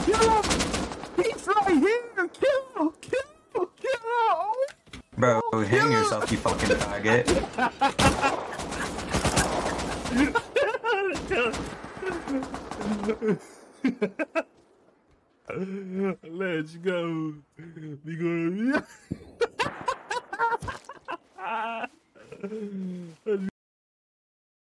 Kill him! He's right here! Kill! Kill! Kill! Bro, hang yourself, you fucking faggot. Let's go. We gonna